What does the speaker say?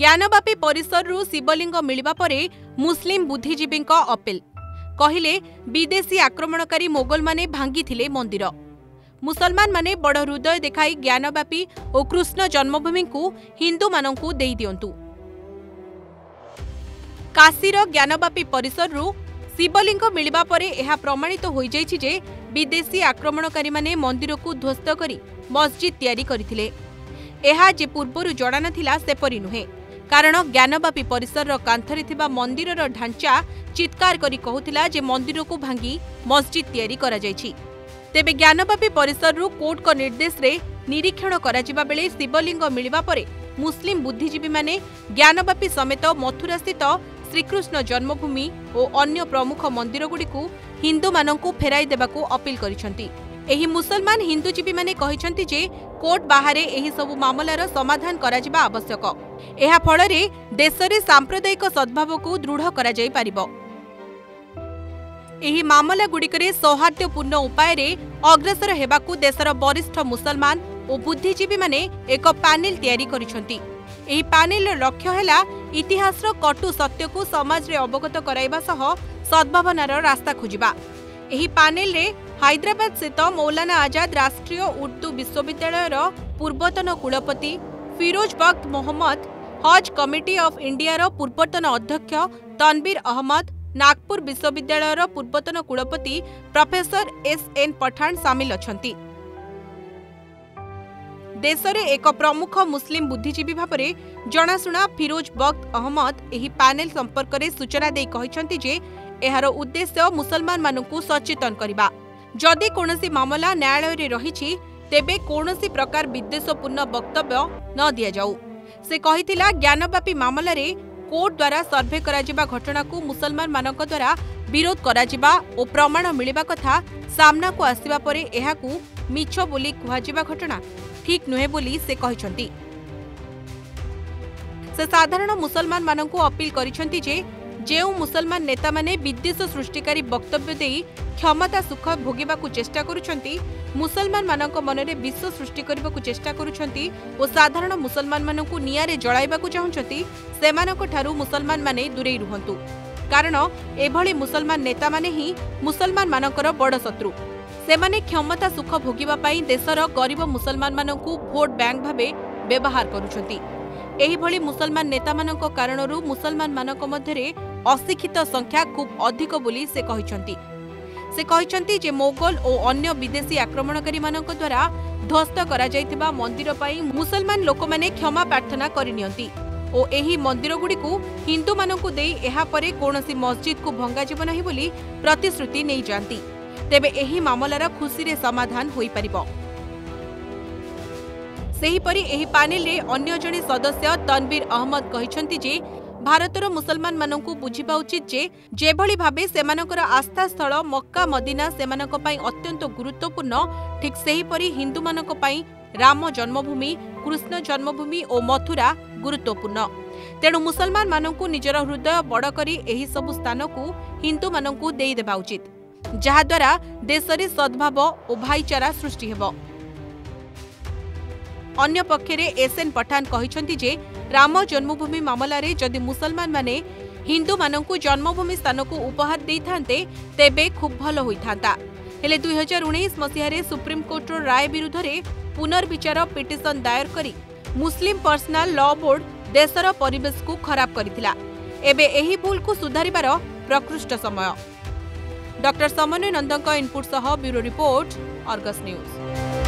ज्ञानवापी परिसर शिवलिंग मिलिबा परे मुस्लिम बुद्धिजीवी अपील कहिले विदेशी आक्रमणकारी मोगल माने भांगी मंदिर। मुसलमान माने बड़ हृदय देखाई ज्ञानवापी और कृष्ण जन्मभूमि को हिंदू मानंकु देई दियंतु। काशीर ज्ञानवापी परिसर शिवलिंग मिलिबा परे एहा प्रमाणित हो जाइछि जे विदेशी आक्रमणकारी माने मंदिर को ध्वस्त करी मस्जिद तैयारी करथिले। एहा जे पूर्वरु जणा नथिला सेपरि नुहे, कारण ज्ञानवापी परिसर कांथरे थिबा मंदिरर ढांचा चित्कार करी कहूतिला जे मंदिर को भांगी मस्जिद तैयारी करा जाइछि। तेबे ज्ञानवापी परिसर कोर्ट को निर्देश रे निरीक्षण करा जिबा बेले शिवलिंग मिलिबा परे मुस्लिम बुद्धिजीवी माने ज्ञानवापी समेत मथुरा स्थित श्रीकृष्ण जन्मभूमि और अन्य प्रमुख मंदिर गुड़िकु हिंदू मानंकु फेराई देबाकू अपील करिसंती। एही मुसलमान हिंदूजीवी माने कहिसंती जे कोर्ट बाहरे एही सबु मामलार समाधान करा जिबा आवश्यक। एहा फଳରେ देशरे सांप्रदायिक सद्भाव को दृढ़ करा जाई पारिबो। एही मामला गुड़िकरे सौहार्द्यपूर्ण उपाय रे अग्रसर हेबाकू देशर वरिष्ठ मुसलमान और बुद्धिजीवी माने एक पैनल तैयारी करिसंती। एही पैनल लक्ष्य हैला इतिहासर कटु सत्य को समाज रे अवगत कराइबा सह सद्भावनार रास्ता खोजिबा। एही पैनल रे हैदराबाद स्थित मौलाना आजाद राष्ट्रीय उर्दू विश्वविद्यालयर पूर्वतन कुलपति फिरोज बख्त मोहम्मद, हज कमिटी ऑफ इंडिया पूर्वतन अध्यक्ष तनवीर अहमद, नागपुर विश्वविद्यालयर पूर्वतन कुलपति प्रोफेसर एस.एन. पठान सामिल अछंती। देशरे एक प्रमुख मुस्लिम बुद्धिजीवी भावरे जनाशुना फिरोज बख्त अहमद एही पैनल संपर्क में सूचना दे कहिसंती जे एहार उद्देश्य मुसलमान मानकु सचेतन करिबा। जदि कोनोसी मामला न्यायालय रे रहिछि तेबे कोनोसी प्रकार विद्वेषपूर्ण वक्तव्य न दिया जाऊ। से कहिथिला ज्ञानवापी मामला रे कोर्ट द्वारा सर्वे करा जिबा घटना को मुसलमान मानक द्वारा विरोध करा जिबा ओ प्रमाण मिलिबा कथा सामना को आसीबा परे एहाकू मिछ बोली कुहाजिबा घटना ठीक नुहे बोली से कहिसंती। से साधारण मुसलमान मानकू अपील करिसंती जे जेउ मुसलमान नेता माने विद्वेष सृष्टिकारी वक्तव्य देई क्षमता सुख भोगिबाकू चेष्टा करुछंती, मुसलमान मानक मनरे विष सृष्टि करबाकू चेष्टा करुछंती ओ साधारण मुसलमान मानकू नियारे जळाइबाकू चाहुछंती, सेमानक ठारू मुसलमान माने दूरेई रुहंतु। कारण एभली मुसलमान नेता माने ही मुसलमान मानकर बड़ शत्रु। सेमाने क्षमता सुख भोगिबा पई देशर गरीब मुसलमान मानकू भोट बैंक भाबे व्यवहार करुछंती। एही भली मुसलमान नेता मानक कारणरू मुसलमान मानक मध्यरे अशिक्षित संख्या खूब अधिक बोली से कहिसंती। से कहिसंती जे मोगल और अन्य विदेशी आक्रमणकारी मानक द्वारा ध्वस्त करा जायतिबा मंदिर पई मुसलमान लोक माने क्षमा प्रार्थना करिनियंती ओ एही मंदिर गुड़िकु हिंदू मानकु देई एहा परे कोनोसी मस्जिद को भंगा जीव नाही बोली प्रतिश्रुति नै जानती। तेबे एही मामलार खुशी रे समाधान होई परिबो। सेहीपरि एही पैनल रे अन्य जणे सदस्य तनवीर अहमद कहिसंती जे भारतर मुसलमान मानकु बुझिबा उचित जे जेभली भाबे सेमानकर आस्था स्थल मक्का मदीना सेमानक पई अत्यंत गुरुत्वपूर्ण, ठीक सेहीपरि हिंदू मानक पई राम जन्मभूमि, कृष्ण जन्मभूमि और मथुरा गुरुत्वपूर्ण। तेणु मुसलमान मानकु निजर हृदय बड़ करी एही सबु स्थान को हिंदू मानकु देई देबा उचित, जहा द्वारा देशरे सद्भाव और भाईचारा सृष्टि हेबो। अन्य पक्षरे एस.एन. पठान कहिसंती जे राम जन्मभूमि मामला रे जदि मुसलमान माने हिंदू मानकु जन्मभूमि स्थान को उपहार देइथांते तेबे खूब भलो होइथांता। हेले 2019 मसिहारे सुप्रीम कोर्ट राय विरुद्ध रे पुनर्विचार पिटिशन दायर करी मुस्लिम पर्सनल लॉ बोर्ड देशर परिवेश को खराब करिथिला। एबे एही भूल को सुधारिबार प्रकृष्ट समय। डॉक्टर समन्वय नंदक इनपुट सह ब्यूरो रिपोर्ट, अर्गस न्यूज।